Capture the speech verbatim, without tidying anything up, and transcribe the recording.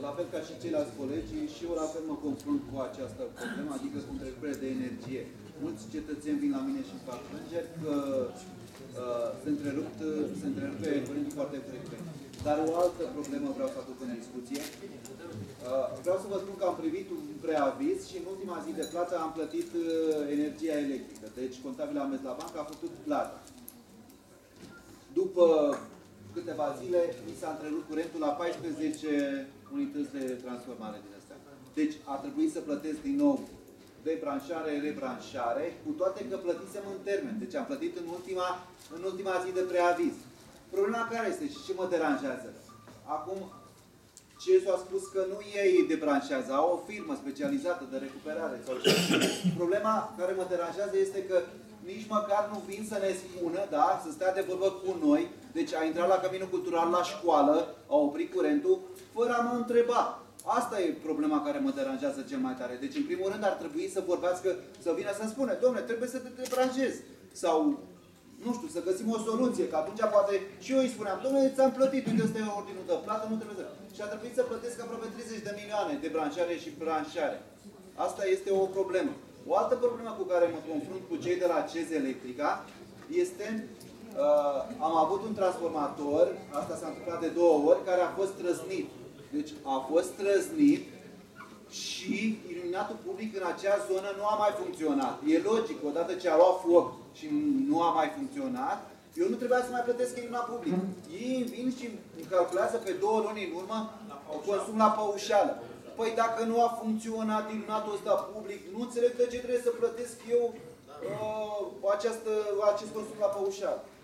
la fel ca și ceilalți colegi, și eu la fel mă confrunt cu această problemă, adică cu întreruperea de energie. Mulți cetățeni vin la mine și fac plângeri că uh, se, întrerup, se întrerupe curentul foarte frecvent. Dar o altă problemă vreau să aduc în discuție. Uh, vreau să vă spun că am privit un preaviz și în ultima zi de plată am plătit uh, energia electrică. Deci contabilul a mers la bancă, a făcut plata. După câteva zile mi s-a întrerupt curentul la paisprezece unități de transformare din astea. Deci a trebuit să plătesc din nou debranșare, rebranșare, cu toate că plătisem în termen. Deci am plătit în ultima, în ultima zi de preaviz. Problema care este și ce mă deranjează? Acum, C E S-ul a spus că nu ei debranșează, au o firmă specializată de recuperare. Sau problema care mă deranjează este că nici măcar nu vin să ne spună, da, să stea de vorbă cu noi. Deci a intrat la Căminul Cultural la școală, a oprit curentul, fără a mă întreba. Asta e problema care mă deranjează cel mai tare. Deci, în primul rând, ar trebui să vorbească, să vină să-mi spune, dom'le, trebuie să te debranșezi. Sau, nu știu, să găsim o soluție, că atunci poate și eu îi spuneam, dom'le, ți-am plătit, uite, ăsta e ordinul de plată, nu trebuie să... Și a trebuit să plătesc aproape treizeci de milioane de branșare și branșare. Asta este o problemă. O altă problemă cu care mă confrunt cu cei de la C E S Electrica este, uh, am avut un transformator, asta s-a întâmplat de două ori, care a fost trăznit. Deci a fost trăznit și iluminatul public în acea zonă nu a mai funcționat. E logic, odată ce a luat foc și nu a mai funcționat, eu nu trebuia să mai plătesc iluminat public. Ei vin și îmi calculează pe două luni în urmă consum la păușeală. Păi dacă nu a funcționat iluminatul ăsta public, nu înțeleg de ce trebuie să plătesc eu uh, această, acest consum la păușeală.